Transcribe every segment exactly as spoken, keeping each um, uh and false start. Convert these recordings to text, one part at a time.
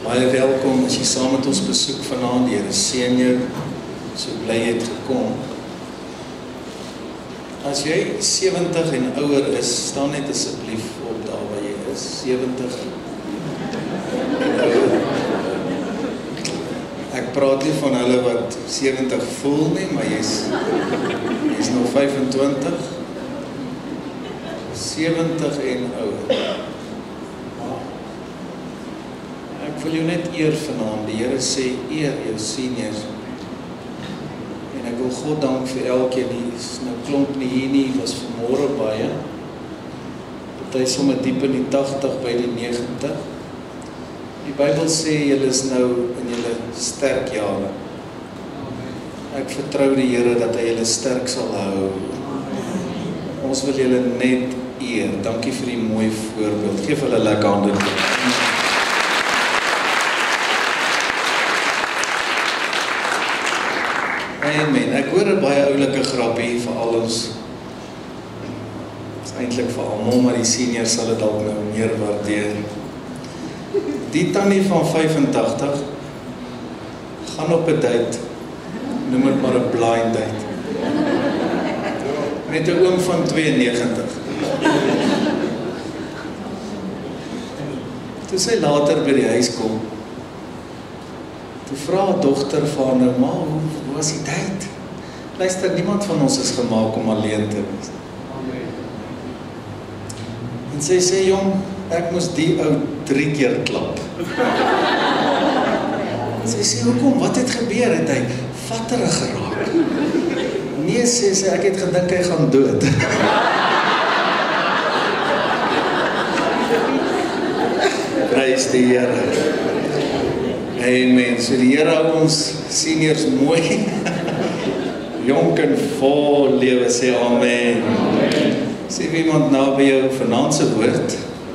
Baie welkom as jy saam met ons besoek vanaand. Die Here seën jou, so bly jy het gekom. As jy sewentig en ouer is, staan net asseblief op daar waar jy is. sewentig en ouer. Ek praat nie van hulle wat sewentig voel nie, maar jy's jy's nog vyfentwintig. sewentig en ouer. Ek wil jou net eer vanaand. Die Here sê eer jou seniors. En ek wil God dank vir elkeen. Die is nou klomp nie hier nie, was vanmôre baie. Party sommer diep in die tagtig by die negentig. Die Bybel sê julle is nou in julle sterk jare. Ek vertrou die Here dat hy julle sterk sal hou. Ons wil julle net eer. Dankie vir die mooi voorbeeld. Geef hulle lekker hande. Amen. Ek hoor 'n baie oulike grappie vir al ons. Dit is eintlik vir almal, maar die seniors sal dit dalk nou meer waardeer. Die tannie van vyfentagtig gaan op 'n date, noem dit maar 'n blind date, met 'n oom van twee en negentig. Toe sy later by die huis kom, toe vra haar dogter van nou, maar hoe, hoe was die date? Luister, niemand van ons is gemaak om alleen te wees. En sy sê, jong, ek moes die ou drie keer klap. En sy sê, hoekom, wat het gebeur? Het hy vatterig geraak? Nee, sê sy, ek het gedink hy gaan dood. Prys die Here. Amen. So die Here hou ons seniors mooi, jonk en vol lewe, sê amen. Amen. Sê wie iemand na by jou vanaand se woord,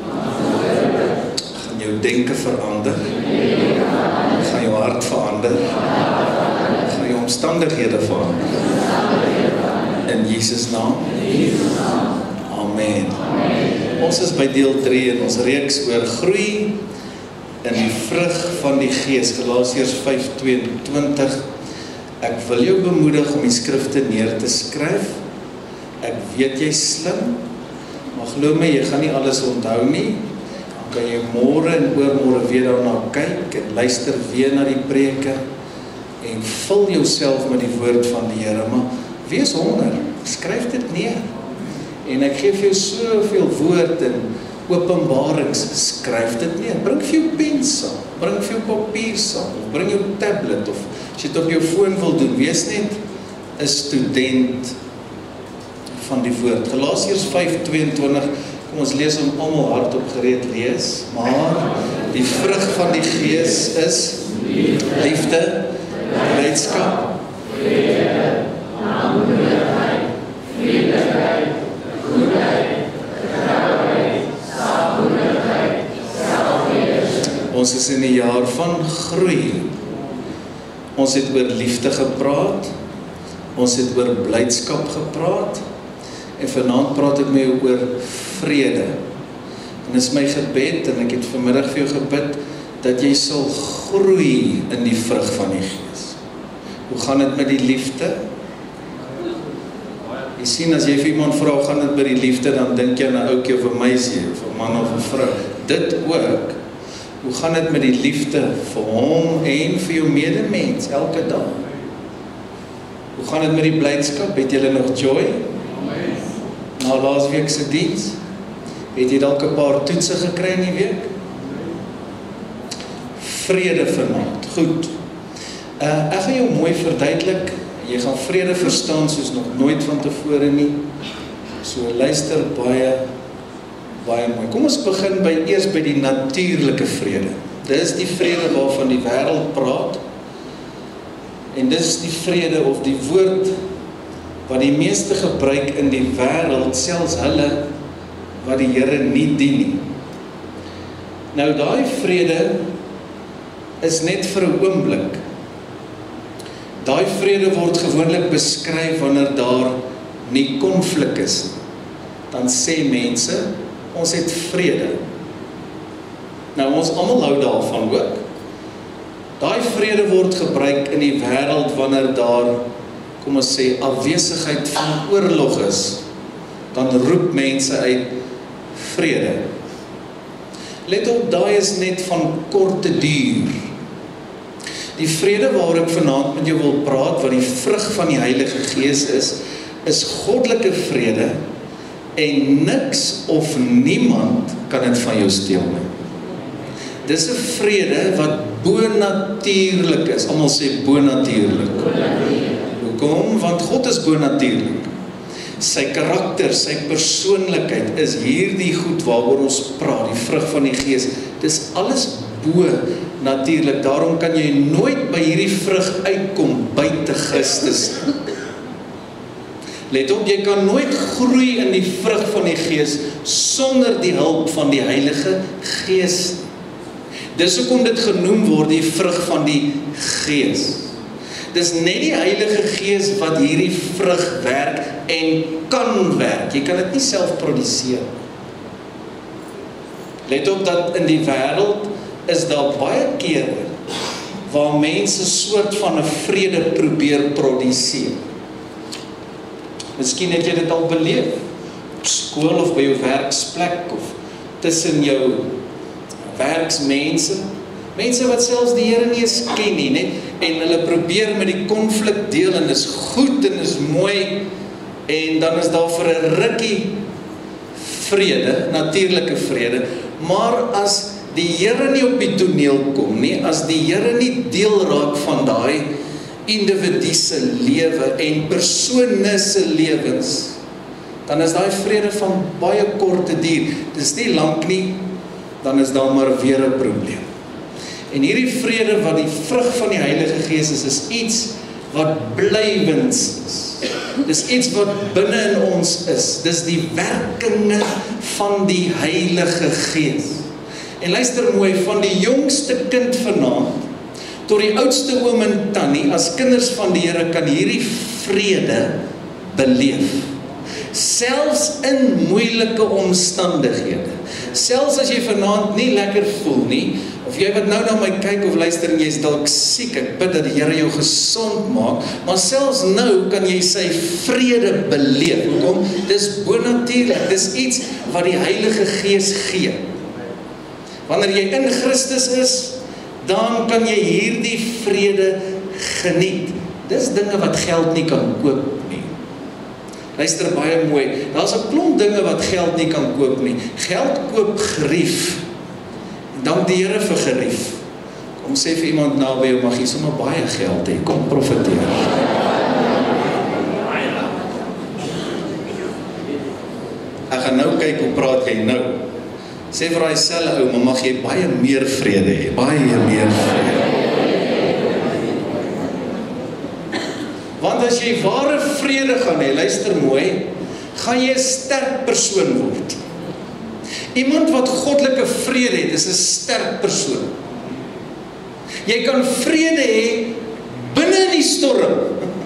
gaan jou denke verander, gaan jou hart verander, gaan jou omstandighede verander. In Jesus naam. Amen. Ons is by deel drie in ons reeks oor groei in die vrug van die Gees, Galasiërs vyf tweeëntwintig. Ek wil jou bemoedig om die skrifte neer te skryf. Ek weet jy slim, maar glo my, jy gaan nie alles onthou nie. Dan kan jy môre en oormôre weer daarna kyk en luister weer na die preke en vul jouself met die woord van die Here, maar wees honger, skryf dit neer. En ek gee vir jou soveel woord en openbarings, skryf dit neer. Bring vir jou pen saam, bring vir jou papier saam, of bring jou tablet, of as jy dit op jou foon wil doen, wees net 'n student van die woord. Galasiërs vyf tweeëntwintig, kom ons lees hom almal hardop gereed lees, maar die vrug van die Gees is liefde, blydskap, vrede, aanmoedigheid, vriendelikheid, goedheid, getrouheid, sagmoedigheid, selfbeheersing. Ons is in die jaar van groei. Ons het oor liefde gepraat, ons het oor blydskap gepraat, en vanaand praat ek met jou oor vrede. En is my gebed, en ek het vanmiddag vir jou gebid, dat jy sal groei in die vrug van die Gees. Hoe gaan dit met die liefde? Jy sien, as jy vir iemand vra, hoe gaan dit met die liefde, dan dink jy aan 'n ouetjie of 'n meisie, of 'n man of 'n vrou. Dit ook. Hoe gaan dit met die liefde vir hom en vir jou medemens elke dag? Hoe gaan dit met die blydskap? Het jy nog joy? Na laasweek se diens? Het jy dalk 'n paar toetse gekry in die week? Vrede vanaand. Goed. Uh, ek gaan jou mooi verduidelik. Jy gaan vrede verstaan soos nog nooit van tevore nie. So luister baie baie mooi. Kom ons begin by eers by die natuurlike vrede. Dis die vrede waarvan die wêreld praat. En dis die vrede of die woord wat die meeste gebruik in die wêreld, selfs hulle wat die Here nie dien nie. Nou daai vrede is net vir 'n oomblik. Daai vrede word gewoonlik beskryf wanneer daar nie konflik is nie. Dan sê mense, ons het vrede. Nou ons almal hou daarvan ook. Daai vrede word gebruik in die wêreld wanneer daar, kom ons sê, afwesigheid van oorlog is, dan roep mense uit vrede. Let op, daai is net van korte duur. Die vrede waaroor ek vanaand met jou wil praat, wat die vrug van die Heilige Gees is, is goddelike vrede, en niks of niemand kan dit van jou steel nie. Dis 'n vrede wat bonatuurlik is. Almal sê bonatuurlik. Hoekom? Want God is bonatuurlik. Sy karakter, sy persoonlikheid is hierdie goed waaroor ons praat, die vrug van die Gees. Dis alles bo natuurlik. Daarom kan jy nooit by hierdie vrug uitkom buite Christus. Let op, jy kan nooit groei in die vrug van die Gees sonder die hulp van die Heilige Gees. Dis hoekom dit genoem word die vrug van die Gees. Dis net die Heilige Gees wat hierdie vrug werk en kan werk. Jy kan dit nie self produseer. Let op dat in die wêreld is daar baie kere waar mense soort van 'n vrede probeer produseer. Miskien het jy dit al beleef, op skool of by jou werksplek of tussen jou werksmense, mense wat selfs die Here nie eens ken nie, net, en hulle probeer met die konflik deel en is goed en is mooi, en dan is daar vir 'n rukkie vrede, natuurlike vrede, maar as die Here nie op die toneel kom nie, as die Here nie deel raak van daai individu se lewe en persone se lewens, dan is daai vrede van baie korte duur. Dis nie lank nie, dan is daar maar weer 'n probleem. En hierdie vrede wat die vrug van die Heilige Gees is, is iets wat blywends is. Dis iets wat binne in ons is. Dis die werkinge van die Heilige Gees. En luister mooi, van die jongste kind vanaand tot die oudste oom en tannie, as kinders van die Here kan hierdie vrede beleef. Selfs in moeilike omstandighede. Selfs as jy vanaand nie lekker voel nie, of jy wat nou na my kyk of luister en jy is dalk siek, ek bid dat die Here jou gesond maak, maar selfs nou kan jy sy vrede beleef. Hoekom? Dis bonatuurlik, dis iets wat die Heilige Gees gee. Wanneer jy in Christus is, dan kan jy hierdie vrede geniet. Dis dinge wat geld nie kan koop nie. Luister baie mooi, daar's 'n klomp dinge wat geld nie kan koop nie. Geld koop gerief. Dank die Here vir gerief. Kom sê vir iemand naby jou, mag jy sommer baie geld hê, kom profiteer. Ek gaan nou kyk hoe praat jy nou. Sê vir daai selfe ou, maar mag jy baie meer vrede hê, baie meer vrede. Want as jy ware vrede gaan hê, luister mooi, gaan jy 'n sterk persoon word. Iemand wat goddelike vrede het, is 'n sterk persoon. Jy kan vrede hê binne in die storm.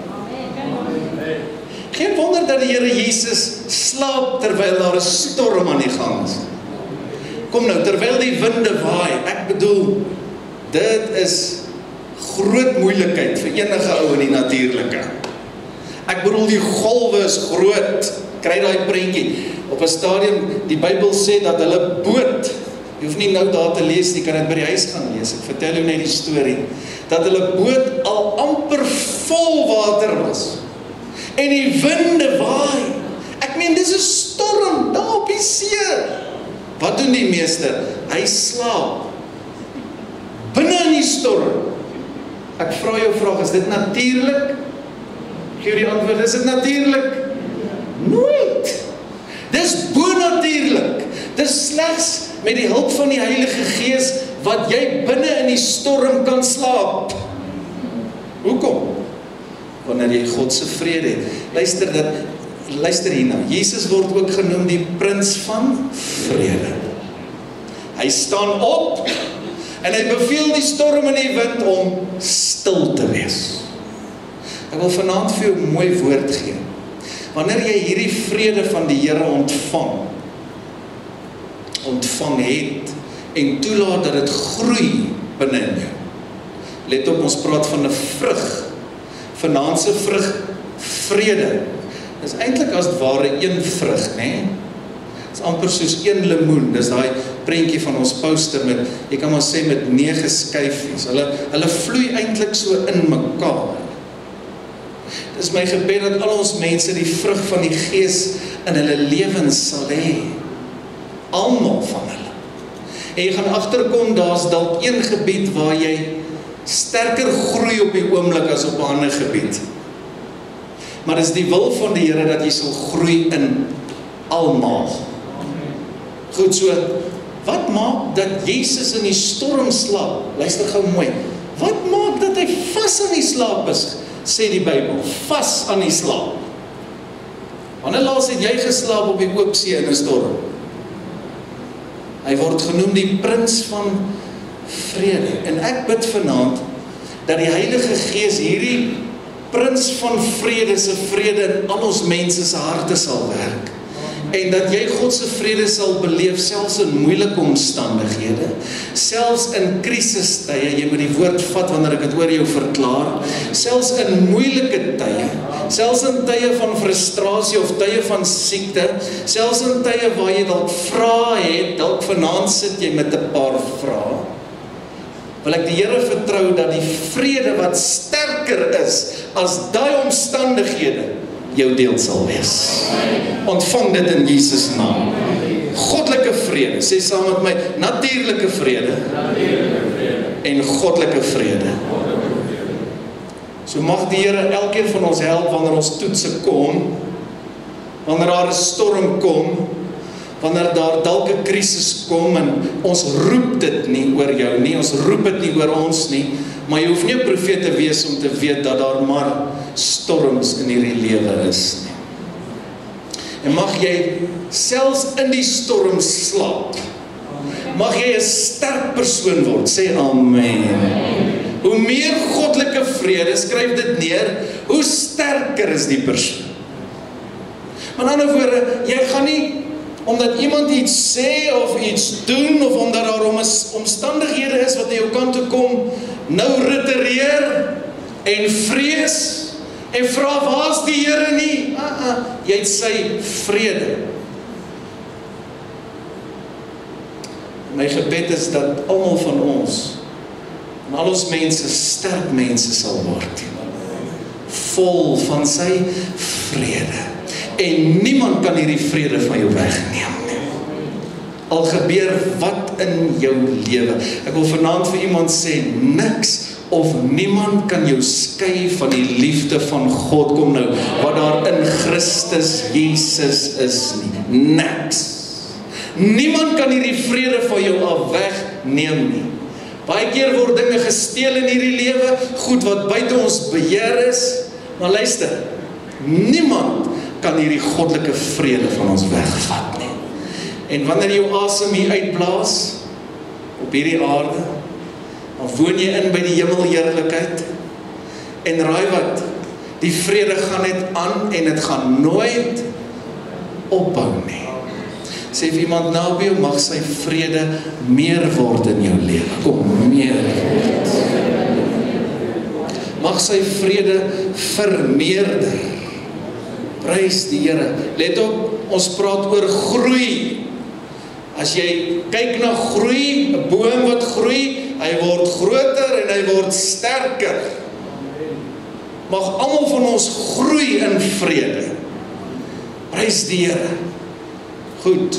Geen wonder dat die Here Jesus slaap terwyl daar 'n storm aan die gang is. Kom nou, terwyl die winde waai, ek bedoel, dit is groot moeilikheid vir enige ou in die natuurlike. Ek bedoel, die golwe is groot, kry daai prentjie. Op 'n stadium, die Bybel sê dat hulle boot, jy hoef nie nou daar te lees nie, kan dit by die huis gaan lees, ek vertel jou net die storie, dat hulle boot al amper vol water was, en die winde waai. Ek meen, dis 'n storm, daar op die see. Wat doen die meester? Hy slaap binne in die storm. Ek vra jou vraag, is dit natuurlik? Gee die antwoord, is dit natuurlik? Nooit. Dis bonatuurlik. Dis slegs met die hulp van die Heilige Gees wat jy binne in die storm kan slaap. Hoekom? Wanneer jy God se vrede het. Luister dat Luister hierna, Jesus word ook genoem die prins van vrede. Hy staan op en hy beveel die storm en die wind om stil te wees. Ek wil vanaand vir jou 'n mooi woord gee. Wanneer jy hierdie vrede van die Here ontvang, ontvang het en toelaat dat dit groei binne in jou. Let op, ons praat van 'n vrug. Vanaand se vrug, vrede. Dis eintlik as het ware een vrug, né? Dis amper soos een lemoen. Dis daai prentjie van ons poster met, jy kan maar sê met nege skyfies. Hulle hulle vloei eintlik so in mekaar. Dis my gebed dat al ons mense die vrug van die Gees in hulle lewens sal hê. Almal van hulle. En jy gaan agterkom, daar's dalk een gebied waar jy sterker groei op die oomblik as op 'n ander gebied. Maar dis die wil van die Here dat jy sal groei in almal. Goed so, wat maak dat Jesus in die storm slaap? Luister gou mooi. Wat maak dat hy vas aan die slaap is? Sê die Bybel, vas aan die slaap. Wanneer laas het jy geslaap op die oop see in 'n storm? Hy word genoem die prins van vrede. En ek bid vanaand dat die Heilige Gees hierdie prins van vrede se vrede in al ons mense se harte sal werk. En dat jy God se vrede sal beleef selfs in moeilike omstandighede, selfs in krisistye. Jy moet die woord vat wanneer ek dit oor jou verklaar. Selfs in moeilike tye, selfs in tye van frustrasie of tye van siekte, selfs in tye waar jy dalk vrae het, dalk vanaand sit jy met 'n paar vrae. Wil ek die Here vertrou dat die vrede wat sterker is as daai omstandighede jou deel sal wees. Ontvang dit in Jesus naam. Goddelike vrede, sê saam met my, natuurlike vrede en goddelike vrede. So mag die Here elkeen van ons help wanneer ons toetse kom, wanneer daar 'n storm kom, wanneer daar dalk 'n krisis kom en ons roep dit nie oor jou nie, ons roep dit nie oor ons nie, maar jy hoef nie 'n profeet te wees om te weet dat daar maar storms in hierdie lewe is nie. En mag jy selfs in die storm slaap. Mag jy 'n sterk persoon word, sê amen. Hoe meer goddelike vrede, skryf dit neer, hoe sterker is die persoon. Met ander woorde, jy gaan nie omdat iemand iets sê of iets doen, of omdat daar omstandighede is wat aan jou kant toe kom, nou retireer en vrees en vra, waar's die Here nie? Ah, ah, jy het sy vrede. My gebed is dat almal van ons, en al ons mense, sterk mense sal word, vol van sy vrede. En niemand kan hierdie vrede van jou wegneem nie. Al gebeur wat in jou lewe. Ek wil vanaand vir iemand sê, niks of niemand kan jou skei van die liefde van God. Kom nou, wat daar in Christus Jesus is nie. Niks. Niemand kan hierdie vrede van jou af wegneem nie. Baie keer word dinge gesteel in hierdie lewe, goed wat buite ons beheer is, maar luister, niemand kan hierdie goddelike vrede van ons wegvat nie. En wanneer jou asem hier uitblaas, op hierdie aarde, dan woon jy in by die hemelheerlikheid, en raai wat, die vrede gaan net aan, en het gaan nooit ophou nie. Sê vir iemand naby jou, mag sy vrede meer word in jou lewe. Kom, meer. Mag sy vrede vermeerder. Prys die Here. Let op, ons praat oor groei. As jy kyk na groei, 'n boom wat groei, hy word groter en hy word sterker. Mag almal van ons groei in vrede. Prys die Here. Goed.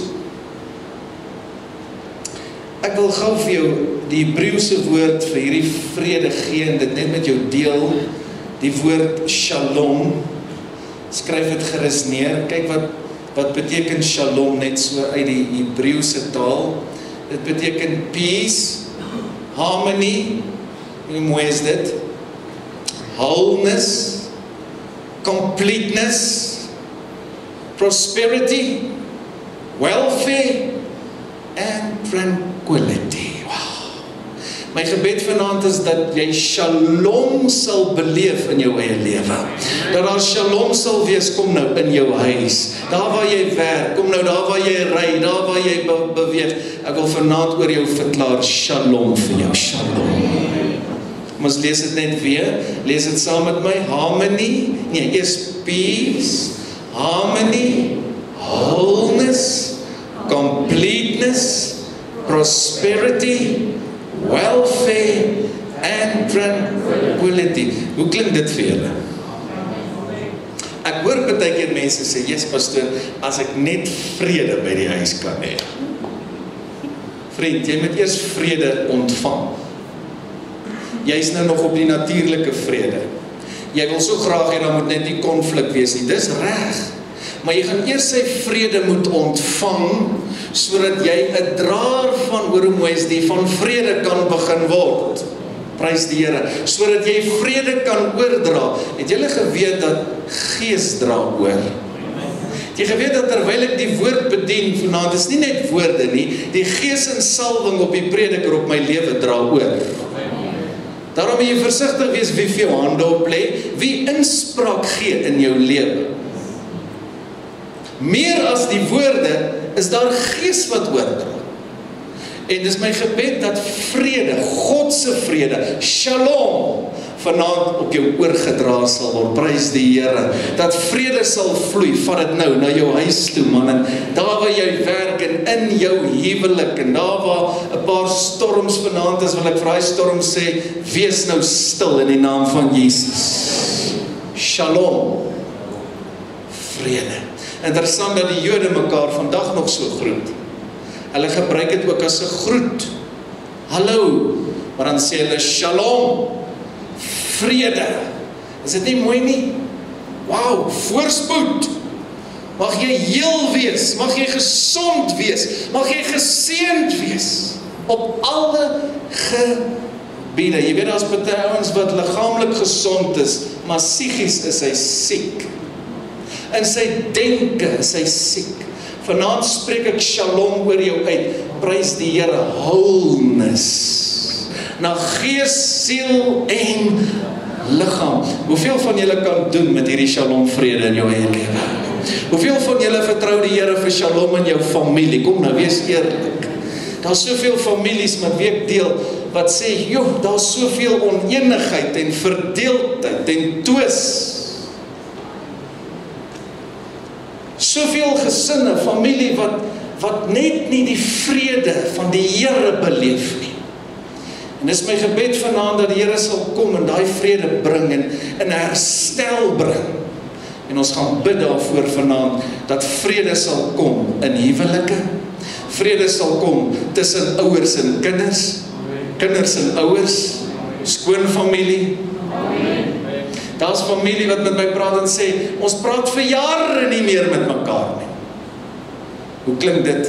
Ek wil gou vir jou die Hebreëse woord vir hierdie vrede gee en dit net met jou deel. Die woord shalom. Skryf dit gerus neer. Kyk wat wat beteken shalom net so uit die Hebreëse taal. Dit beteken peace, harmony. Hoe mooi is dit? Wholeness, completeness, prosperity, welfare and tranquility. Wow. My gebed vanaand is dat jy shalom sal beleef in jou eie lewe. Dat daar shalom sal wees, kom nou in jou huis. Daar waar jy werk, kom nou daar waar jy ry, daar waar jy be beweeg. Ek wil vanaand oor jou verklaar shalom vir jou, shalom. Kom ons lees dit net weer. Lees dit saam met my. Harmony. Nee, eers peace. Harmony. Wholeness. Completeness. Prosperity. Welfare. And tranquility. Hoe klink dit vir julle? Ek hoor baie keer mense sê, "Jesus pastoor, as ek net vrede by die huis kan hê." Vriend, jy moet eers vrede ontvang. Jy is nou nog op die natuurlike vrede. Jy wil so graag hê, dan moet net nie konflik wees nie. Dis reg. Maar jy gaan eers sy vrede moet ontvang, sodat jy 'n draer van, hoor hoe mooi is die, van vrede kan begin word. Prys die Here, sodat jy vrede kan oordra. Het julle geweet dat Gees dra oor? Het jy geweet dat terwyl ek die woord bedien vanaand, is nie net woorde nie, die Gees en salwing op die prediker op my lewe dra oor. Daarom moet jy versigtig wees wie vir jou hande op lê, wie inspraak gee in jou lewe. Meer as die woorde, is daar Gees wat oordra. En dis my gebed dat vrede, God se vrede, shalom, vanaand op jou oorgedra sal word. Prys die Here. Dat vrede sal vloei, vat dit nou na jou huis toe, man. En daar waar jy werk en in jou huwelik en daar waar 'n paar storms vanaand is, wil ek vir daai storm sê, wees nou stil in die naam van Jesus. Shalom. Vrede. Interessant dat die Jode mekaar vandag nog so groet. Hulle gebruik dit ook as 'n groet. Hallo, maar dan sê hulle shalom, vrede. Is dit nie mooi nie? Wow, voorspoed. Mag jy heel wees, mag jy gesond wees, mag jy geseënd wees op alle gebiede. Jy weet daar's baie ouens wat liggaamlik gesond is, maar psigies is hy siek. In sy denke is hy siek. Vanaand spreek ek shalom oor jou uit. Prys die Here, wholeness. Na gees, siel en liggaam. Hoeveel van julle kan doen met hierdie shalom vrede in jou eie lewe? Hoeveel van julle vertrou die Here vir shalom in jou familie? Kom nou, wees eerlik. Daar's soveel families met wie ek deel wat sê, joh, daar's soveel oneenigheid en verdeeldheid en twis. Soveel gesinne, familie wat wat net nie die vrede van die Here beleef nie. En dis my gebed vanaand dat die Here sal kom en daai vrede bring en in herstel bring. En ons gaan bid daarvoor vanaand dat vrede sal kom in huwelike. Vrede sal kom tussen ouers en kinders, kinders en ouers, skoonfamilie. Daar's familie wat met my praat en sê, ons praat vir jare nie meer met mekaar nie. Hoe klink dit?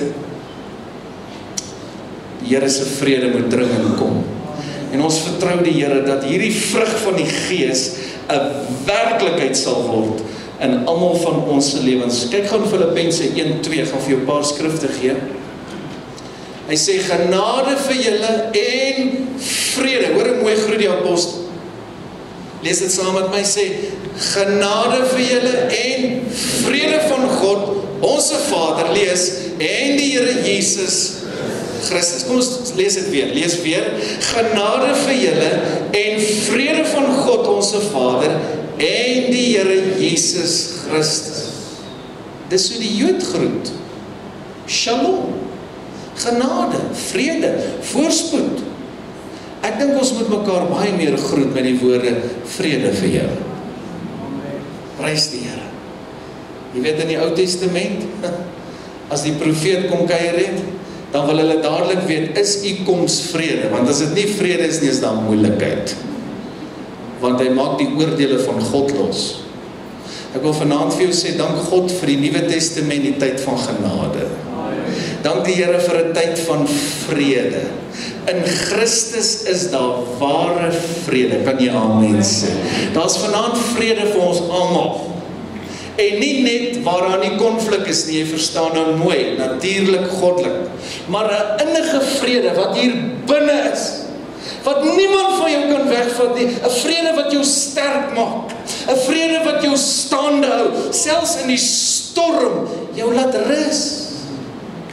Die Here se vrede moet dringend kom. En ons vertrou die Here dat hierdie vrug van die Gees 'n werklikheid sal word in almal van ons se lewens. Kyk gou in Filippense een twee, gaan vir jou 'n paar skrifte gee. Hy sê genade vir julle en vrede. Hoor hoe mooi groet die apostel. Lees dit saam met my, sê genade vir julle en vrede van God, ons Vader, lees, en die Here Jesus Christus. Kom ons lees dit weer, lees weer. Genade vir julle en vrede van God, ons Vader, en die Here Jesus Christus. Dis hoe die Jood groet. Shalom. Genade, vrede, voorspoed. Ek dink ons moet mekaar baie meer groet met die woorde vrede vir jou. Prys die Here. Jy weet in die Ou Testament, as die profeet kom kuier het, dan wil hulle dadelik weet, is u koms vrede? Want as dit nie vrede is nie, is daar moeilikheid. Want hy maak die oordeele van God los. Ek wil vanaand vir jou sê, dank God vir die Nuwe Testament, die tyd van genade. Dank die Here vir 'n tyd van vrede. In Christus is daar ware vrede, kan jy amen sê. Daar's vanaand vrede vir ons almal. En nie net waaraan die konflik is nie, jy verstaan nou mooi, natuurlik, goddelik. Maar 'n innige vrede wat hier binne is, wat niemand van jou kan wegvat nie, 'n vrede wat jou sterk maak, 'n vrede wat jou staande hou, selfs in die storm, jou laat rus.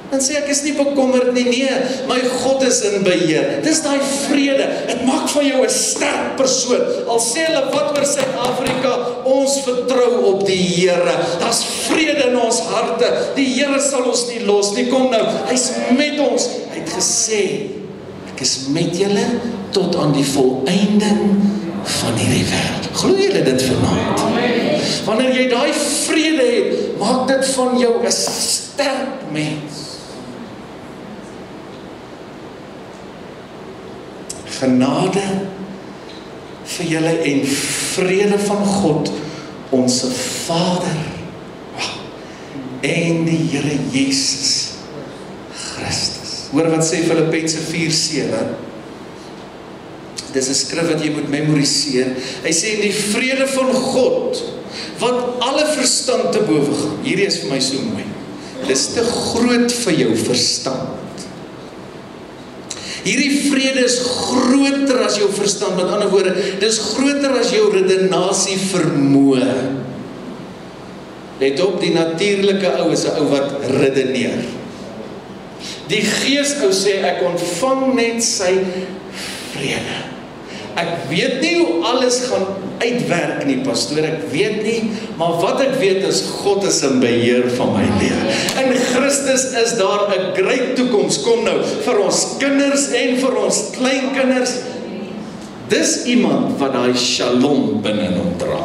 Dan sê ek is nie bekommerd nie, nee, my God is in beheer. Dis daai vrede, dit maak van jou 'n sterk persoon. Al sê hulle wat oor Suid-Afrika, ons vertrou op die Here. Daar's vrede in ons harte. Die Here sal ons nie los nie. Kom nou, hy's met ons. Hy het gesê, ek is met julle tot aan die volëinding van hierdie wêreld. Glo julle dit vanaand? Wanneer jy daai vrede het, maak dit van jou 'n sterk mens. Genade vir julle en vrede van God, ons Vader, en die Here Jesus Christus. Hoor wat sê Filippense vier sewe. Dis 'n skrif wat jy moet memoriseer. Hy sê in die vrede van God, wat alle verstand te bowe gaan. Hierdie is vir my so mooi. Dis te groot vir jou verstand. Hierdie vrede is groter as jou verstand. Met ander woorde, dis groter as jou redenasie vermoë. Let op, die natuurlike ou is 'n ou wat redeneer. Die gees ou sê, ek ontvang net sy vrede. Ek weet nie hoe alles gaan uitwerk nie, pastoor, ek weet nie, maar wat ek weet is, God is in beheer van my lewe. In Christus is daar 'n groot toekoms, kom nou, vir ons kinders en vir ons kleinkinders. Dis iemand wat daai shalom binne hom dra.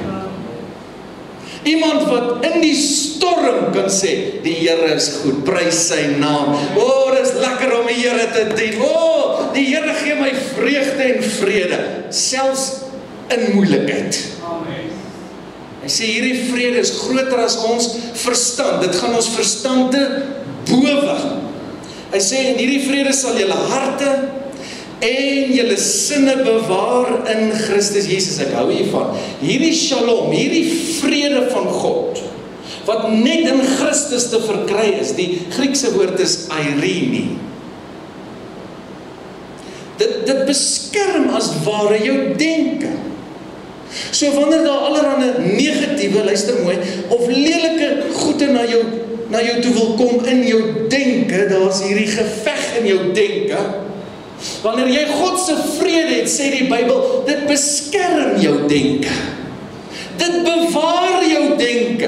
Iemand wat in die storm kan sê, die Here is goed, prys sy naam. O, oh, dis lekker om die Here te dien. O, oh, die Here gee my vreugde en vrede, selfs in moeilikheid. Amen. Hy sê hierdie vrede is groter as ons verstand. Dit gaan ons verstand te bowe. Hy sê in hierdie vrede sal julle harte en julle sinne bewaar in Christus Jesus. Ek hou hiervan. Hierdie shalom, hierdie vrede van God, wat net in Christus te verkry is, die Griekse woord is eirene. Dit, dit beskerm as ware jou denke. So wanneer daar allerhande negatiewe, luister mooi, of lelike goede na jou, na jou toe wil kom in jou denke, daar's hierdie geveg in jou denke. Wanneer jy God se vrede het, sê die Bybel, dit beskerm jou denke. Dit bewaar jou denke.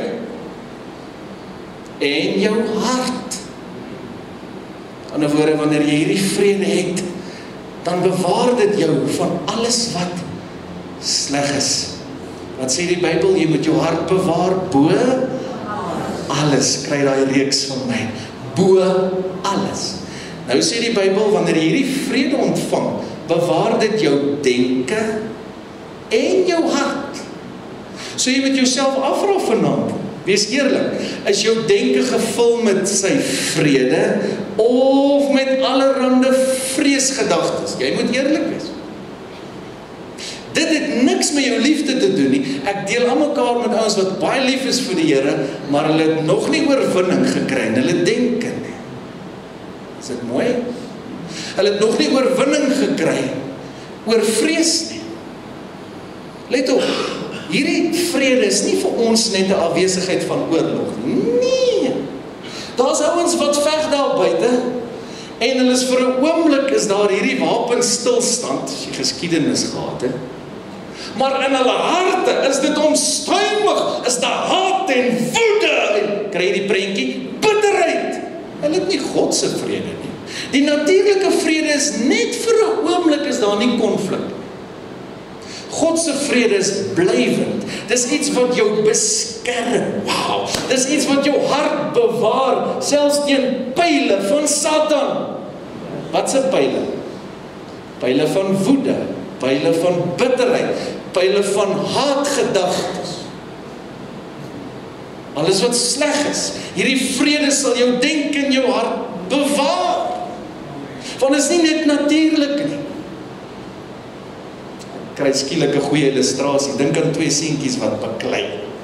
En jou hart. Aan die woorde, wanneer jy hierdie vrede het, dan bewaar dit jou van alles wat sleg is. Wat sê die Bybel? Jy moet jou hart bewaar bo alles. Kry daai reeks van my. Bo alles. Nou sê die Bybel, wanneer jy hierdie vrede ontvang, bewaar dit jou denke en jou hart. So jy moet jouself afvra vanaand, wees eerlik, is jou denke gevul met sy vrede, of met allerhande vreesgedagtes? Jy moet eerlik wees. Dit het niks met jou liefde te doen nie. Ek deel aan mekaar met ouens wat baie lief is vir die Here, maar hulle het nog nie oorwinning gekry in hulle denke nie. Is dit mooi? Hulle het nog nie oorwinning gekry oor vrees nie. Let op, hierdie vrede is nie vir ons net 'n afwesigheid van oorlog nie. Nee. Daar's ouens wat veg daar buite en hulle is vir 'n oomblik is daar hierdie wapenstilstand, as jy geskiedenis gehad het. Maar in hulle harte is dit onstuimig, is daar haat en woede en kry jy die prentjie, bitterheid. Hulle het nie God se vrede nie. Die natuurlike vrede is net vir 'n oomblik is daar nie konflik. God se vrede is blywend. Dis iets wat jou beskerm. Wow. Dis iets wat jou hart bewaar, selfs teen pile van Satan. Wat se pile? Pile van woede, pile van bitterheid, pile van haatgedagtes. Alles wat sleg is. Hierdie vrede sal jou denke en jou hart bewaar. Want dit is nie net natuurlik nie. Ek kry skielik 'n goeie illustrasie. Dink aan twee seentjies wat baklei.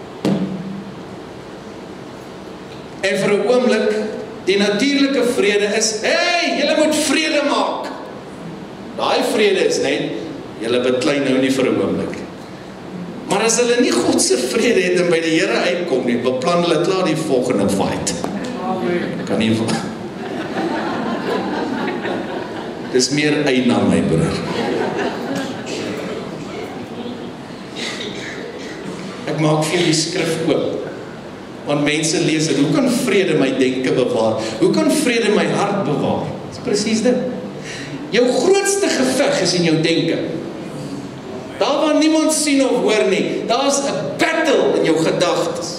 En vir 'n oomblik, die natuurlike vrede is, hey, julle moet vrede maak. Daai vrede is net, julle beklei nou nie vir 'n oomblik. Maar as hulle nie God se vrede het en by die Here uitkom nie, beplan hulle klaar die volgende fight. Kan nie, Dis meer eina, my broer. Ek maak vir die skrif oop, want mense lees dit, hoe kan vrede my denke bewaar? Hoe kan vrede my hart bewaar? Dis presies dit. Jou grootste geveg is in jou denke. Daar waar niemand sien of hoor nie, daar is 'n battle in jou gedagtes.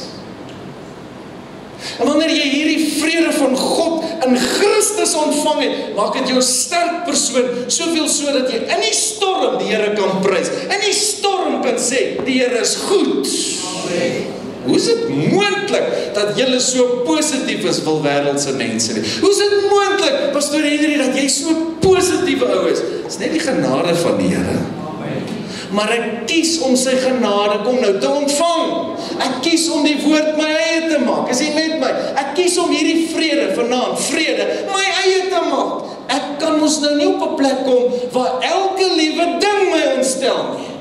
En wanneer jy hierdie vrede van God in Christus ontvang het, maak dit jou 'n sterk persoon, soveel so dat jy in die storm die Here kan prys. In die storm kan sê, die Here is goed. Amen. Hoe is dit moontlik dat jy so positief is, wil wêreldse mense nie? Hoe is dit moontlik, Pastoor Henry, dat jy so positiewe ou is? Dit is net die genade van die Here. Maar ek kies om sy genade kom nou te ontvang. Ek kies om die woord my eie te maak. Is jy met my? Ek kies om hierdie vrede vanaand, vrede, my eie te maak. Ek kan ons nou nie op 'n plek kom waar elke liewe ding my ontstel nie.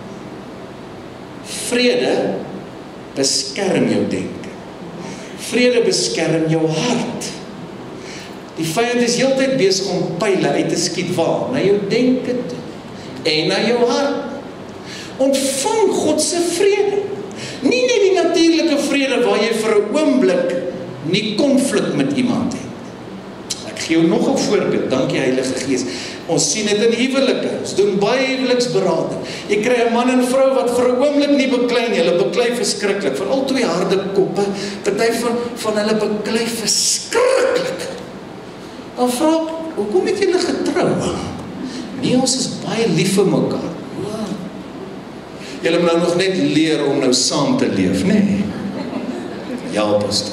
Vrede beskerm jou denke. Vrede beskerm jou hart. Die vyand is heeltyd besig om pile uit te skiet waar? Na jou denke toe. En na jou hart. Ontvang God se vrede. Nie net die natuurlike vrede waar jy vir 'n oomblik nie konflik met iemand het. Ek gee jou nog 'n voorbeeld, dankie Heilige Gees. Ons sien dit in huwelike, ons doen baie huweliksberading. Jy kry 'n man en vrou wat vir 'n oomblik nie beklei nie, hulle beklei verskriklik, van al twee harde koppe, party van, van hulle beklei verskriklik. Dan vra ek, hoekom het julle getrou? Nee, ons is baie lief vir mekaar. Julle moet nou nog net leer om nou saam te leef, nee? Ja, Pastor.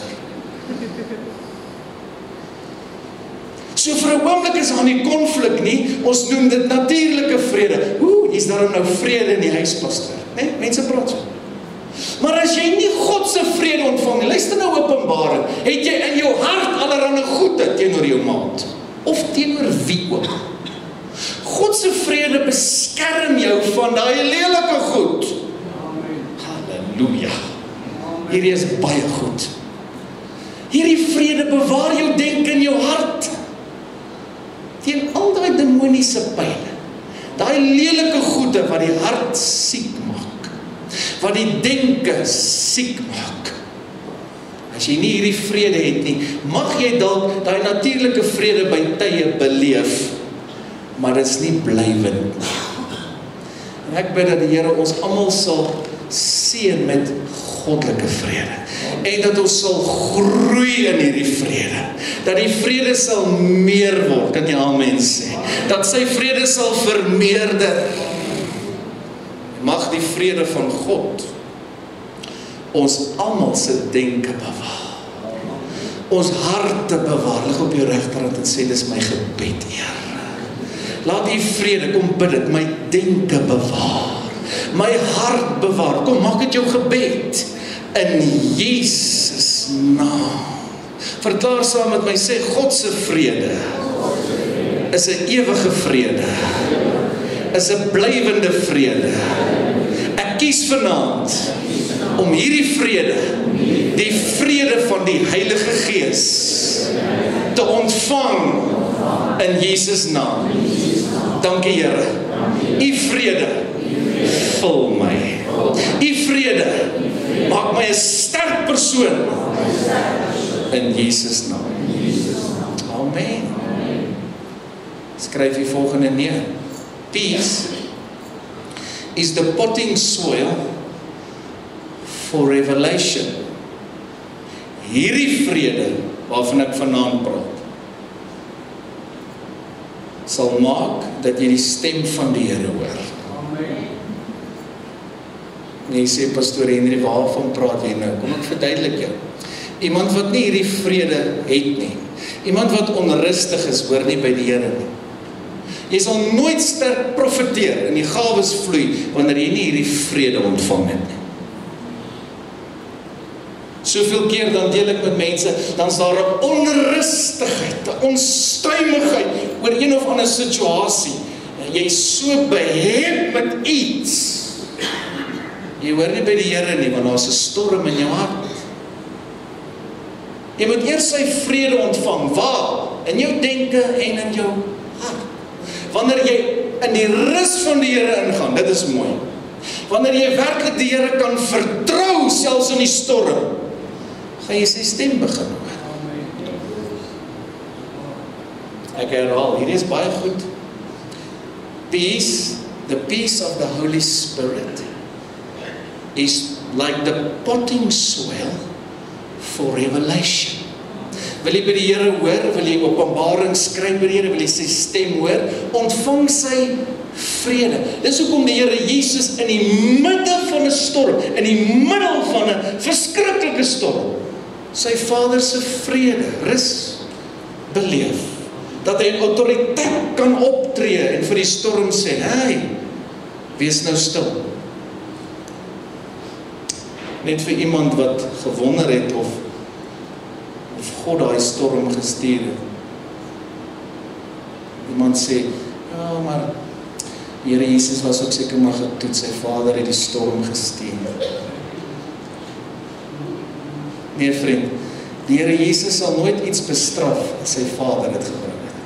So vir 'n oomblik is daar nie konflik nie, ons noem dit natuurlike vrede. Oeh, is daar nou vrede in die huis, Pastor? Nee, mense praat so. Maar as jy nie God se vrede ontvang, luister nou Openbaring, het jy in jou hart allerlei goedheid teenoor jou maat, of teenoor wie ook. God se vrede beskerm jou van daai lelike goed. Halleluja. Hierdie is baie goed. Hierdie vrede bewaar jou denke in jou hart. Teen al daai demoniese pyle. Daai lelike goede wat die hart siek maak. Wat die denke siek maak. As jy nie hierdie vrede het nie, mag jy dalk daai natuurlike vrede by tye beleef, maar dit is nie blywend nie. En ek bid dat die Here ons almal sal seën met goddelike vrede. En dat ons sal groei in hierdie vrede. Dat die vrede sal meer word, kan jy amen sê. Dat sy vrede sal vermeerder. Mag die vrede van God ons almal se denke bewaar. Ons harte bewaar. Lig op jou regterhand en sê, dis my gebed, Here. Laat die vrede, kom bid dit, my denke bewaar. My hart bewaar. Kom, maak dit jou gebed. In Jesus naam. Verklaar saam met my, sê, God se vrede is 'n ewige vrede. Is 'n blywende vrede. Ek kies vanaand om hierdie vrede, die vrede van die Heilige Gees, te ontvang in Jesus naam. Dankie Here. U vrede vul my. U vrede maak my 'n sterk persoon in Jesus naam. Amen. Skryf die volgende neer. Peace is the potting soil for revelation. Hierdie vrede waarvan ek vanaand praat, sal maak dat jy die stem van die Here hoor. Amen. En jy sê, Pastoor Henry, waarvan praat jy nou? Kom ek verduidelik jou. Iemand wat nie hierdie vrede het nie, iemand wat onrustig is, hoor nie by die Here nie. Jy sal nooit sterk profeteer en die gawes vloei wanneer jy nie hierdie vrede ontvang het nie. Soveel keer dan deel ek met mense, dan is daar 'n onrustigheid, 'n onstuimigheid oor een of ander situasie. Jy is so behept met iets. Jy hoor nie by die Here nie, want daar's 'n storm in jou hart. Jy moet eers sy vrede ontvang. Waar? In jou denke en in jou hart. wanneer jy in die rus van die Here ingaan, dit is mooi. Wanneer jy werklik die Here kan vertrou, selfs in die storm, gaan jy sy stem begin hoor. Ek herhaal, hier is baie goed. Peace, the peace of the Holy Spirit is like the potting soil for revelation. Wil jy by die Here hoor, wil jy openbaring skryf by die Here, wil jy sy stem hoor, ontvang sy vrede. Dis hoekom die Here Jesus in die midde van 'n storm, in die middel van 'n verskriklike storm, sy Vader se vrede, rus beleef. Dat hy in autoriteit kan optree en vir die storm sê, hey, wees nou stil. Net vir iemand wat gewonder het of of God daai storm gestuur het. Iemand sê, ja, maar die Here Jesus was ook seker maar getoets, sy Vader het die storm gestuur. Nee vriend, die Here Jesus sal nooit iets bestraf as sy Vader het gebring.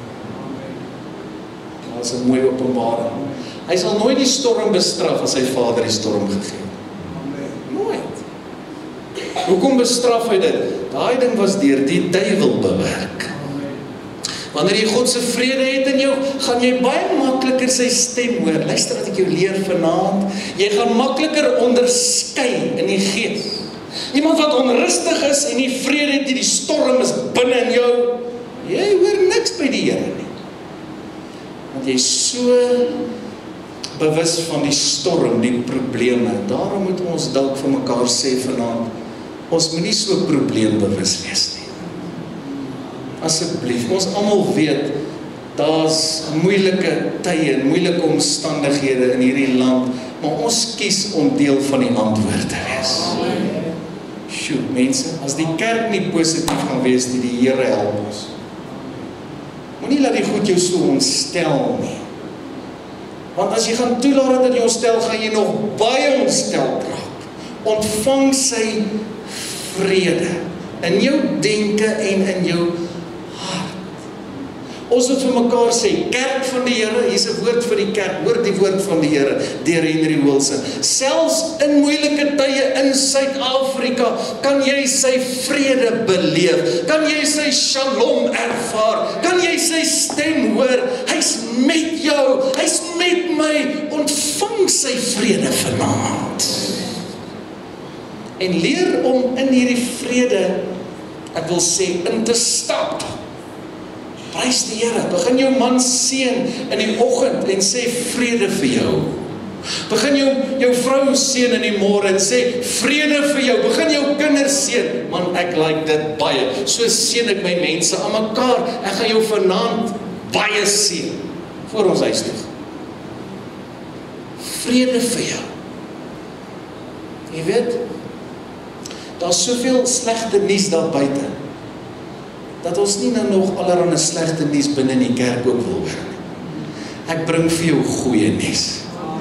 Dat is 'n mooi openbaring. Hy sal nooit die storm bestraf as sy Vader die storm gegee het. Nooit. Hoekom bestraf hy dit? Daai ding was deur die duiwel bewerk. Wanneer jy God se vrede het in jou, gaan jy baie makliker sy stem hoor. Luister wat ek jou leer vanaand. Jy gaan makliker onderskei in die gees. Iemand wat onrustig is en nie vrede het, die storm is binne in jou, jy hoor niks by die Here nie. Want jy is so bewus van die storm, die probleme. Daarom moet ons dalk vir mekaar sê vanaand, ons moet nie so probleembewus wees nie. Asseblief, ons almal weet, daar's moeilike tye en moeilike omstandighede in hierdie land, maar ons kies om deel van die antwoord te wees. Sjoe, mense, as die kerk nie positief gaan wees nie, die Here help ons. Moenie laat die goed jou so ontstel nie. Want as jy gaan toelaat dat jy ontstel, gaan jy nog baie ontstel raak. Ontvang sy vrede in jou denke en in jou hart. Ons moet vir mekaar sê, kerk van die Here, hier is 'n woord vir die kerk, hoor die woord van die Here, deur Henry Wilson. Selfs in moeilike tye in Suid-Afrika, kan jy sy vrede beleef, kan jy sy shalom ervaar, kan jy sy stem hoor, hy's met jou, hy's met my, ontvang sy vrede vanaand. En leer om in hierdie vrede, ek wil sê, in te stap. Prys die Here, begin jou man seën in die oggend en sê vrede vir jou. Begin jou, jou vrou seën in die môre en sê vrede vir jou. Begin jou kinders seën, man ek like dit baie. So seën ek my mense aan mekaar. Ek gaan jou vanaand baie seën voor ons huis toe. Vrede vir jou. Jy weet, daar's soveel slegte nuus daar buite, dat ons nie nou nog allerhande slegte nuus binne in die kerk ook wil hoor. Ek bring vir jou goeie nuus.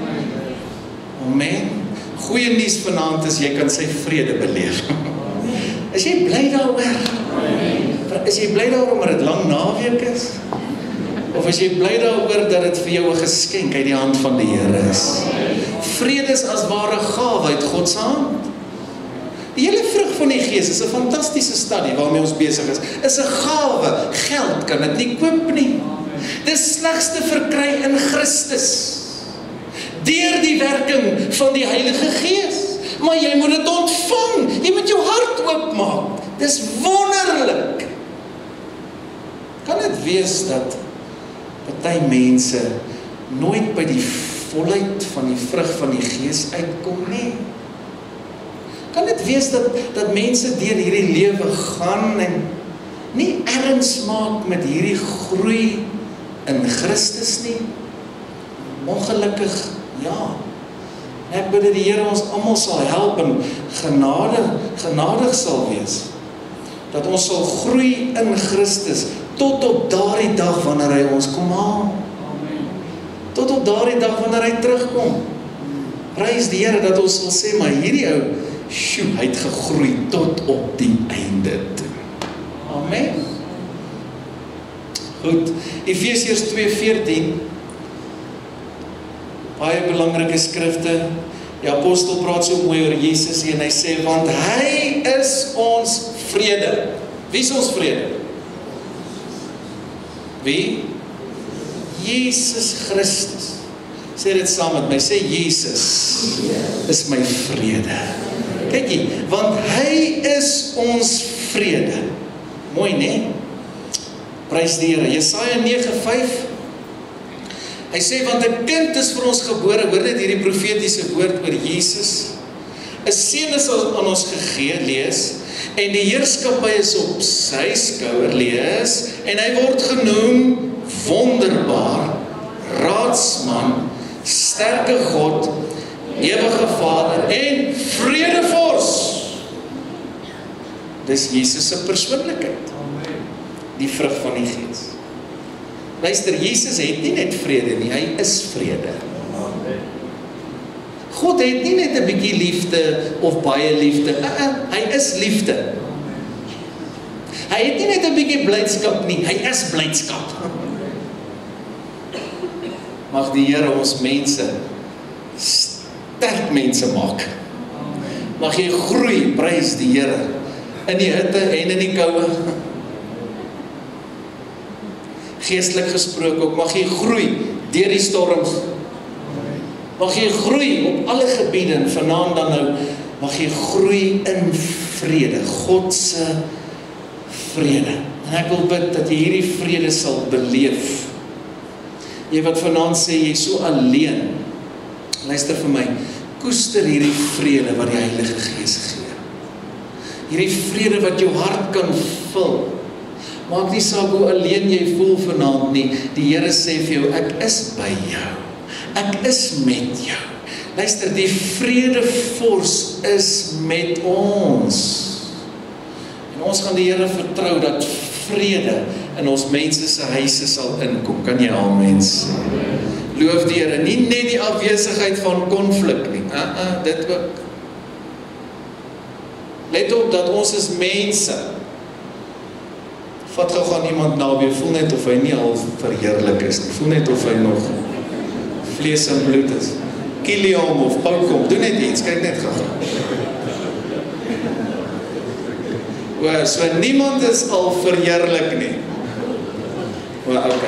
Amen. Goeie nuus vanaand is, jy kan sy vrede beleef. Is jy bly daaroor? Is jy bly daaroor omdat dit lang naweek is? Of is jy bly daaroor dat dit vir jou 'n geskenk uit die hand van die Here is? Vrede is as ware gawe uit God se hand. Die hele vrug van die Gees is 'n fantastiese studie waarmee ons besig is. Is 'n gawe. Geld kan dit nie koop nie. Dis slegs te verkry in Christus. Deur die werking van die Heilige Gees. Maar jy moet dit ontvang. Jy moet jou hart oopmaak. Dis wonderlik. Kan dit wees dat party mense nooit by die volheid van die vrug van die Gees uitkom nie? Kan dit wees dat, dat mense deur hierdie lewe gaan en nie erns maak met hierdie groei in Christus nie? Ongelukkig, ja. Ek bid dat die Here ons almal sal help en genade, genadig sal wees. Dat ons sal groei in Christus tot op daardie dag wanneer hy ons kom haal. Tot op daardie dag wanneer hy terugkom. Prys die Here dat ons sal sê, maar hierdie ou, sjoe, hy het gegroei tot op die einde toe. Amen. Goed, Efesiërs twee veertien baie belangrike skrifte. Die apostel praat so mooi oor Jesus en hy sê, want hy is ons vrede. Wie is ons vrede? Wie? Jesus Christus. Sê dit saam met my, sê Jesus is my vrede. Kyk hier, want hy is ons vrede. Mooi, nee? Prys die Here. Jesaja nege vyf. Hy sê, want 'n kind is vir ons gebore, hoor net hierdie profetiese woord oor Jesus. 'n Seun is aan ons gegee, lees, en die heerskappy is op sy skouer, lees, en hy word genoem wonderbaar, raadsman, sterke God, ewige Vader en vredevors. Dis Jesus se persoonlikheid. Die vrug van die Gees. Luister, Jesus het nie net vrede nie, hy is vrede. God het nie net 'n bietjie liefde of baie liefde, uh -uh, hy is liefde. Hy het nie net 'n bietjie blydskap nie, hy is blydskap. Mag die Here ons mense sterk mense maak. Mag jy groei, prys die Here, in die hitte en in die koue. Geestelik gesproke ook, mag jy groei deur die storms. Mag jy groei op alle gebiede, en vanaand dan nou, mag jy groei in vrede, God se vrede. En ek wil bid dat jy hierdie vrede sal beleef. Jy wat vanaand sê, jy is so alleen, luister vir my, koester hierdie vrede wat die Heilige Gees gee. Hierdie vrede wat jou hart kan vul. Maak nie saak hoe alleen jy voel vanaand nie, die Here sê vir jou, ek is by jou. Ek is met jou. Luister, die vredevors is met ons. En ons gaan die Here vertrou dat vrede in ons mense se huise sal inkom. Kan jy amen sê? Loof die Here, nie net die afwesigheid van konflik nie. Uh -uh, dit ook. Let op dat ons is mense. Vat gou gaan iemand naby, voel net of hy nie al verheerlik is nie. Voel net of hy nog vlees en bloed is. Kiel hom of pouk hom, doen net iets, kyk net gou. O, so niemand is al verheerlik nie. O, ok.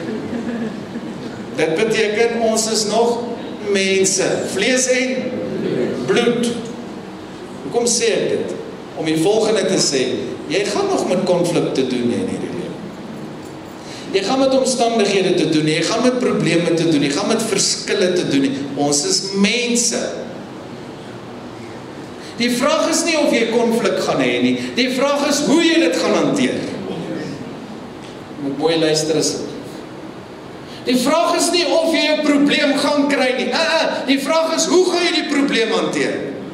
Dit beteken ons is nog mense, vlees en bloed. Hoekom sê ek dit? Om die volgende te sê, jy gaan nog met konflik te doen in hierdie lewe. Jy gaan met omstandighede te doen, jy gaan met probleme te doen, jy gaan met verskille te doen. Ons is mense. Die vraag is nie of jy konflik gaan hê nie, die vraag is hoe jy dit gaan hanteer. Moet mooi luister asseblief. Die vraag is nie of jy 'n probleem gaan kry nie. Uh, uh, die vraag is hoe gaan jy die probleem hanteer?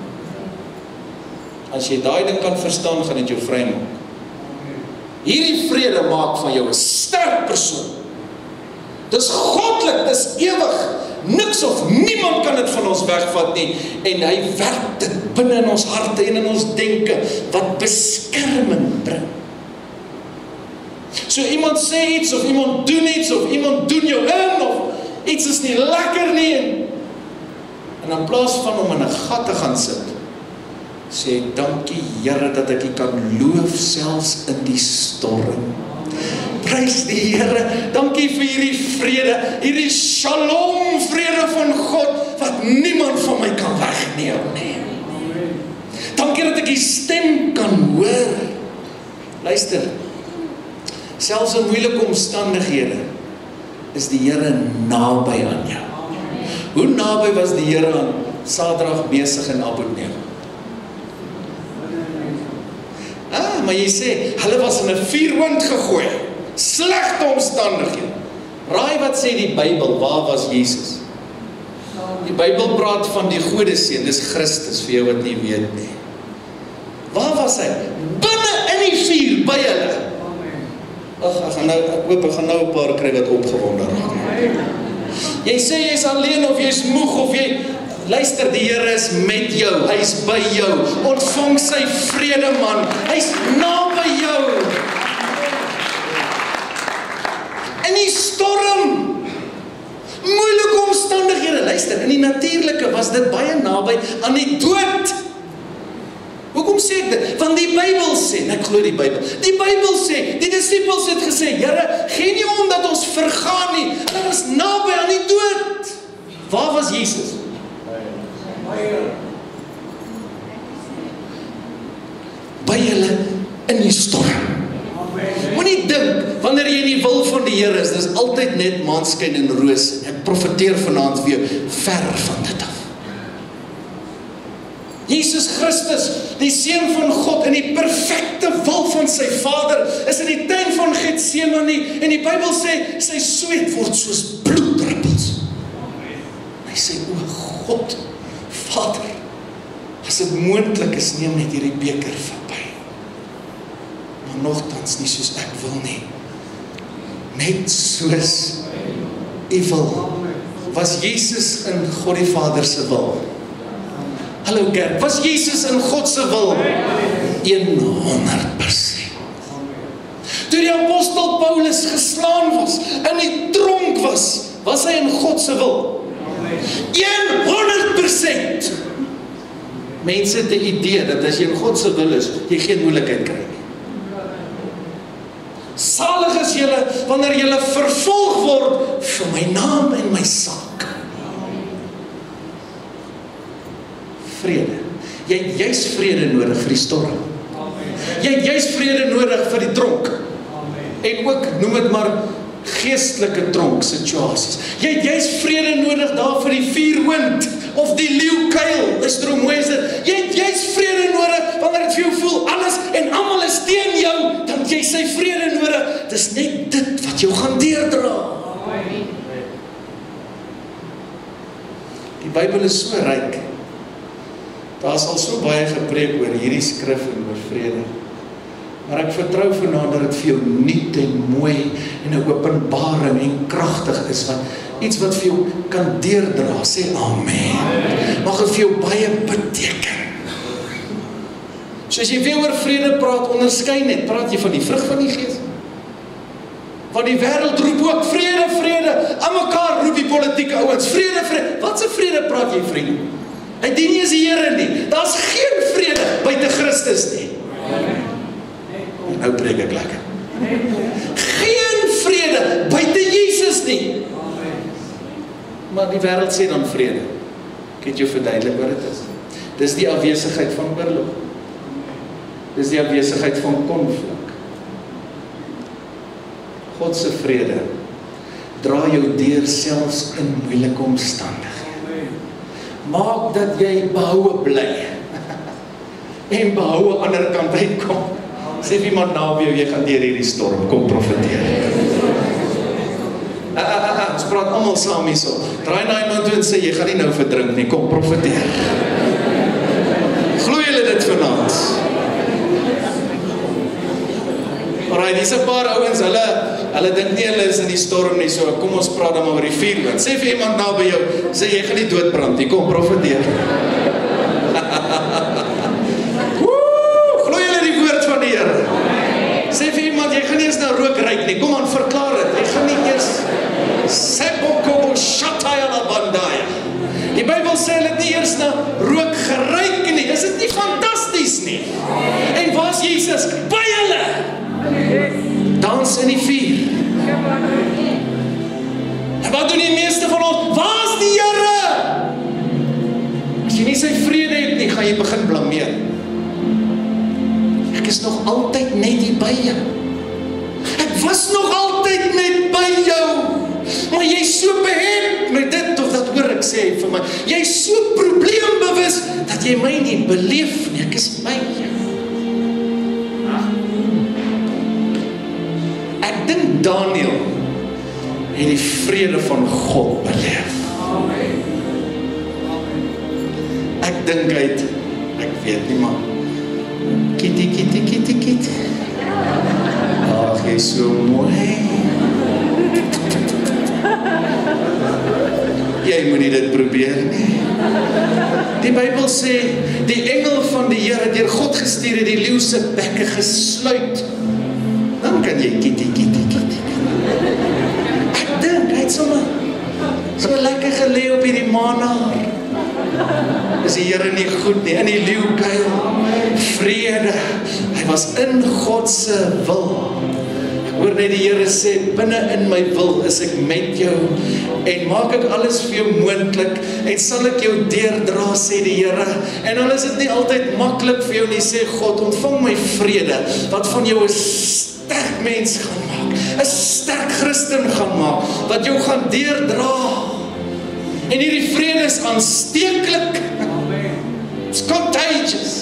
As jy daai ding kan verstaan, gaan dit jou vry maak. Hierdie vrede maak van jou 'n sterk persoon. Dis goddelik, dis ewig. Niks of niemand kan dit van ons wegvat nie. En hy werk dit binne in ons harte en in ons denke, wat beskerming bring. So iemand sê iets, of iemand doen iets, of iemand doen jou in, of iets is nie lekker nie. En in plaas van om in 'n gat te gaan sit, sê ek, dankie Here dat ek U kan loof selfs in die storm. Prys die Here, dankie vir hierdie vrede, hierdie shalom vrede van God, wat niemand van my kan wegneem nie. Dankie dat ek die stem kan hoor. Luister, selfs in moeilike omstandighede, is die Here naby aan jou. Hoe naby was die Here aan Sadrag, Mesig en Abednego? Ah, maar jy sê, hulle was in 'n vuurwind gegooi. Slegte omstandighede. Raai wat sê die Bybel, waar was Jesus? Die Bybel praat van die Godeseun, dis Christus, vir jou wat nie weet nie. Waar was hy? Binne in die vuur, by hulle. Ag, ek gaan nou, ek hoop, ek gaan nou 'n paar kry wat opgewonde raak. Jy sê jy is alleen, of jy is moeg, of jy... Luister, die Here is met jou, hy is by jou. Ontvang sy vrede, man. Hy is naby jou. In die storm, moeilike omstandighede, omstandighede, luister, in die natuurlike was dit baie naby aan die dood. Hoekom sê ek dit? Want die Bybel sê, en ek glo die Bybel, die Bybel sê, die disippels het gesê, Here, gee nie om dat ons vergaan nie, hulle was naby aan die dood. Waar was Jesus? By hulle in die storm. Moenie dink, wanneer jy in die wil van die Here is, dis altyd net maanskyn en roos. Ek profeteer vanaand vir jou, ver van dit af. Jesus Christus, die Seun van God, in die perfekte wil van sy Vader, is in die tuin van Getsemane, en die Bybel sê, sy sweet word soos bloeddruppels. Hy sê, o God, Vader, as dit moontlik is, neem net hierdie beker verby. Maar nogtans nie soos ek wil nie. Net soos U wil. Was Jesus in God die Vader se wil? Hallo kerk, was Jesus in God se wil? honderd persent. Toe die apostel Paulus geslaan was, in die tronk was, was hy in God se wil? honderd persent. Mense het die idee dat as jy in God se wil is, jy geen moeilikheid kry nie. Salig is julle wanneer julle vervolg word vir my naam en my saak. Vrede. Jy het juis vrede nodig vir die storm. Jy het juis vrede nodig vir die tronk. En ook, noem het maar, geestelike tronk situasies. Jy het juis vrede nodig daar vir die vuurwind of die leeukuil. Is er hoe mooi is dit? Jy het juis vrede nodig wanneer het vir jou voel alles en almal is teen jou, dan jy sy vrede nodig. Dis net dit wat jou gaan deurdra. Die Bybel is so ryk. Daar is al so baie gepreek oor hierdie skrif en oor vrede. Maar ek vertrou vanaand dat dit vir jou nuut en mooi en 'n openbaring en kragtig is, wat iets wat vir jou kan deurdra. Sê amen. Mag dit vir jou baie beteken. So as jy weer oor vrede praat, onderskei net, praat jy van die vrug van die Gees? Want die wêreld roep ook vrede, vrede. Aan mekaar roep die politieke ouens vrede, vrede. Wat se vrede praat jy, vriend? Hy dien nie as die Here nie. Daar's geen vrede buite Christus nie. Nou preek ek lekker. Geen vrede buite Jesus nie. Maar die wêreld sê dan vrede. Ek het jou verduidelik wat dit is. Dis die afwesigheid van oorlog. Dis die afwesigheid van konflik. God se vrede dra jou deur selfs in moeilike omstandighede. Maak dat jy behoue bly en behoue aan die ander kant uitkom. Sê vir iemand naby jou, jy gaan deur hierdie storm, kom profeteer. Ah, ah, ah, ons praat almal saam hierso. Draai na iemand toe en sê, jy gaan nie nou verdrink nie, kom profeteer. Glo julle dit vanaand? Alright, dis 'n paar ouens, hulle hulle dink nie hulle is in die storm nie, so kom ons praat dan oor die vuurwind. Sê vir iemand naby jou, sê jy gaan nie doodbrand nie, kom profeteer. Sê vir iemand, jy gaan nie eens na rook ruik nie, kom aan, verklaar het, jy gaan nie eers Sebokobo Shatayala Bandaya. Die Bybel sê hulle het nie eers na rook geruik nie, is dit nie fantasties nie? En waar is Jesus? By hulle! Dans in die vuur. En wat doen die meeste van ons? Waar is die Here? As jy nie sy vrede het nie, gaan jy begin blameer. Ek is nog altyd net hier by jou. Ek was nog altyd net by jou. Maar jy is so beheer met dit of dat hoor ek sê vir my. Jy is so probleembewus dat jy my nie beleef nie. Ek is by jou. Ek dink Daniel het die vrede van God beleef. Ek dink hy het, ek weet nie maar, Kitty, kitty, kitty, kitty. Ach, jy is so mooi. Jy moet nie dit probeer nie. Die Bybel sê, die engel van die Here deur God gestuur het die leeu se bekke gesluit. Dan kan jy kitty, kitty, kitty. Ek dink, hy het sommer so lekker lê op hierdie mana, is die Here nie goed nie, in die leeukuil, vrede, hy was in God se wil. Hoor net die Here sê, binne in my wil is ek met jou, en maak ek alles vir jou moontlik, en sal ek jou deurdra, sê die Here, en al is dit nie altyd maklik vir jou nie, sê God, ontvang my vrede, wat van jou 'n sterk mens gaan maak, 'n sterk Christen gaan maak, wat jou gaan deurdra, en hierdie vrede is aansteeklik, it's contagious.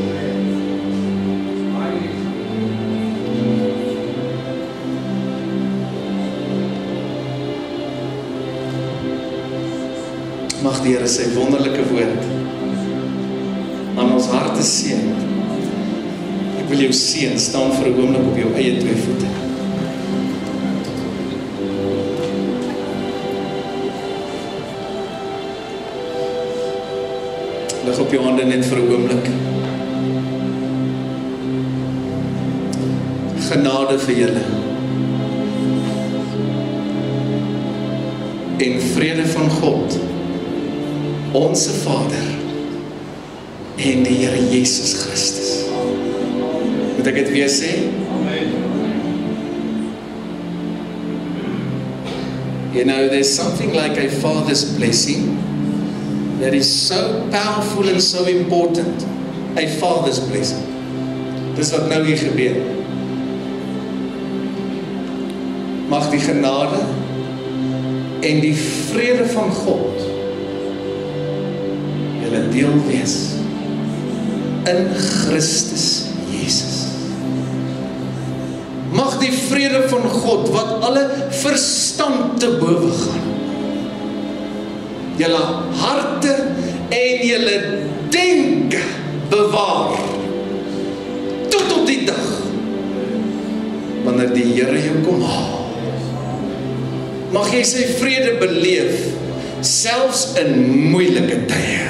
Mag die Here sy wonderlike woord aan ons harte seën. Ek wil jou seën, staan vir 'n oomblik op jou eie twee voete. Lig op jou hande net vir 'n oomblik. Genade vir julle. En vrede van God, Onse Vader en die Here Jesus Christus. Moet ek dit weer sê? You know, there's something like a father's blessing that is so powerful and so important. A father's blessing. Dis wat nou hier gebeur. Mag die genade en die vrede van God julle deel wees in Christus Jesus. Mag die vrede van God wat alle verstand te bowe gaan, julle harte en julle denke bewaar tot op die dag wanneer die Here jou kom haal. Mag jy sy vrede beleef selfs in moeilike tye.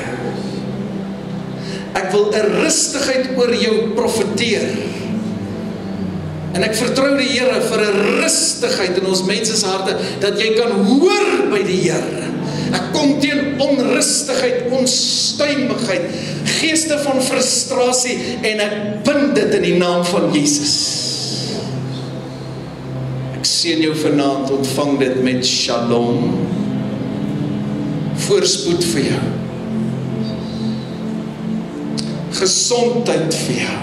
Ek wil 'n rustigheid oor jou profeteer. En ek vertrou die Here vir 'n rustigheid in ons mense se harte, dat jy kan hoor by die Here. Ek kom teen onrustigheid, onstuimigheid, geeste van frustrasie, en ek bind dit in die naam van Jesus. Ek seën jou vanaand, ontvang dit met shalom, voorspoed vir jou, gesondheid vir jou,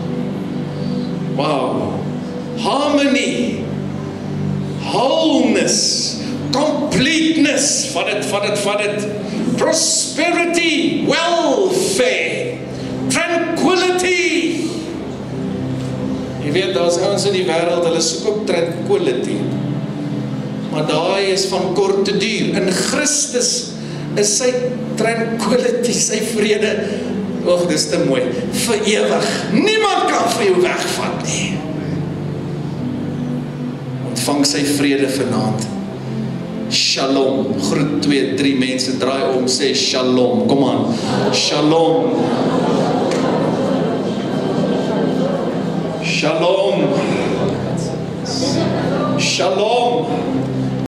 wow, harmony, wholeness, completeness, vat dit, vat dit, vat dit, prosperity, welfare, tranquility. Jy weet, daar is ouens in die wêreld, hulle soek op tranquility, maar daai is van kort te duur. In Christus is sy tranquility, sy vrede, oog, dis te mooi, vir ewig. Niemand kan vir jou wegvat nie. Ontvang sy vrede vanaand. Shalom. Groet twee, drie mense, draai om, sê shalom. Kom aan. Shalom. Shalom. Shalom.